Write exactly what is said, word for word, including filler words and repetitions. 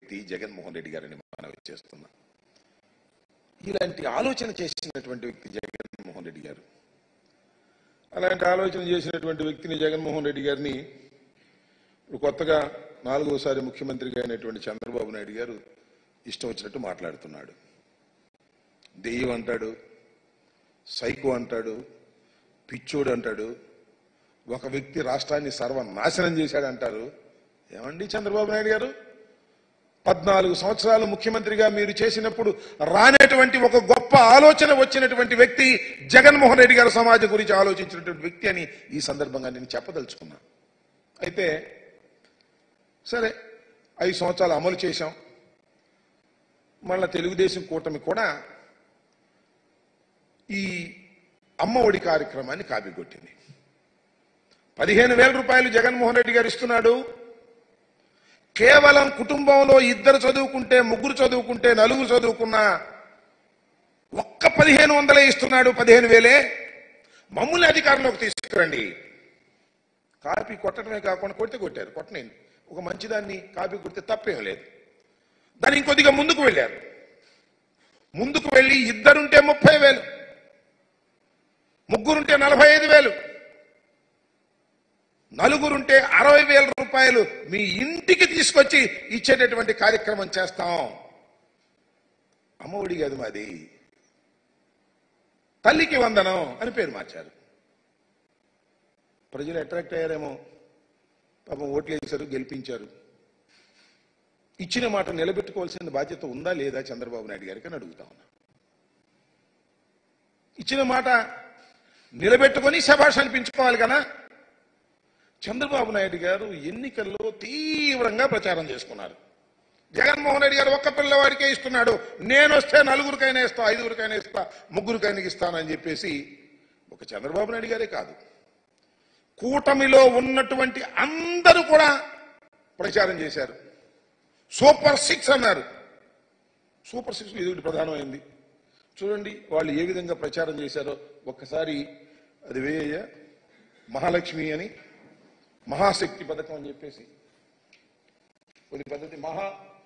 వ్యక్తి జగన్మోహన్ రెడ్డి గారిని మనవి చేస్తున్నా. ఇలాంటి ఆలోచన చేసినటువంటి వ్యక్తి జగన్మోహన్ రెడ్డి గారు. అలాంటి ఆలోచన చేసినటువంటి వ్యక్తిని జగన్మోహన్ రెడ్డి గారిని ఇప్పుడు కొత్తగా నాలుగోసారి ముఖ్యమంత్రిగా అయినటువంటి చంద్రబాబు నాయుడు గారు ఇష్టం వచ్చినట్టు మాట్లాడుతున్నాడు. దెయ్యం అంటాడు, సైకో అంటాడు, పిచ్చోడు అంటాడు, ఒక వ్యక్తి రాష్ట్రాన్ని సర్వనాశనం చేశాడంటారు. ఏమండి చంద్రబాబు నాయుడు గారు, పద్నాలుగు సంవత్సరాలు ముఖ్యమంత్రిగా మీరు చేసినప్పుడు రానటువంటి ఒక గొప్ప ఆలోచన వచ్చినటువంటి వ్యక్తి జగన్మోహన్ రెడ్డి గారు సమాజం గురించి ఆలోచించినటువంటి వ్యక్తి అని ఈ సందర్భంగా నేను చెప్పదలుచుకున్నా. అయితే సరే, ఐదు సంవత్సరాలు అమలు చేశాం. మళ్ళా తెలుగుదేశం కూటమి కూడా ఈ అమ్మ ఒడి కార్యక్రమాన్ని కాపీకొట్టింది. పదిహేను వేల రూపాయలు జగన్మోహన్ రెడ్డి గారు ఇస్తున్నాడు. కేవలం కుటుంబంలో ఇద్దరు చదువుకుంటే, ముగ్గురు చదువుకుంటే, నలుగురు చదువుకున్నా ఒక్క పదిహేను వందలే ఇస్తున్నాడు. పదిహేను వేలే మమ్మల్ని అధికారంలోకి తీసుకురండి. కాపీ కొట్టడమే కాకుండా కొడితే కొట్టారు, కొట్టనేది ఒక మంచిదాన్ని కాపీ కొడితే తప్పేం లేదు. దాన్ని ఇంకొద్దిగా ముందుకు వెళ్ళారు. ముందుకు వెళ్ళి ఇద్దరుంటే ముప్పై వేలు, ముగ్గురుంటే నలభై ఐదు వేలు, నలుగురుంటే అరవై వేల రూపాయలు మీ ఇంటికి తీసుకొచ్చి ఇచ్చేటటువంటి కార్యక్రమం చేస్తాం. అమ్మఒడి కాదు మాది, తల్లికి వందనం అని పేరు మార్చారు. ప్రజలు అట్రాక్ట్ అయ్యారేమో, పాపం ఓట్లు వేశారు, గెలిపించారు. ఇచ్చిన మాట నిలబెట్టుకోవాల్సిన బాధ్యత ఉందా లేదా చంద్రబాబు నాయుడు గారికి అని అడుగుతా ఉన్నా. ఇచ్చిన మాట నిలబెట్టుకొని శభాష్ అనిపించుకోవాలి కదా. చంద్రబాబు నాయుడు గారు ఎన్నికల్లో తీవ్రంగా ప్రచారం చేసుకున్నారు. జగన్మోహన్ రెడ్డి గారు ఒక్క పిల్లవాడికే ఇస్తున్నాడు, నేను వస్తే నలుగురికైనా ఇస్తా, ఐదుగురికైనా ఇస్తా, ముగ్గురికైనా ఇస్తానని చెప్పేసి ఒక చంద్రబాబు నాయుడు గారే కాదు, కూటమిలో ఉన్నటువంటి అందరూ కూడా ప్రచారం చేశారు. సూపర్ సిక్స్ అన్నారు. సూపర్ సిక్స్ ఇది ఒకటి ప్రధానమైంది. చూడండి వాళ్ళు ఏ విధంగా ప్రచారం చేశారో ఒక్కసారి అది వేయ. మహాలక్ష్మి అని, మహాశక్తి పథకం అని చెప్పేసి కొన్ని పద్ధతి, మహా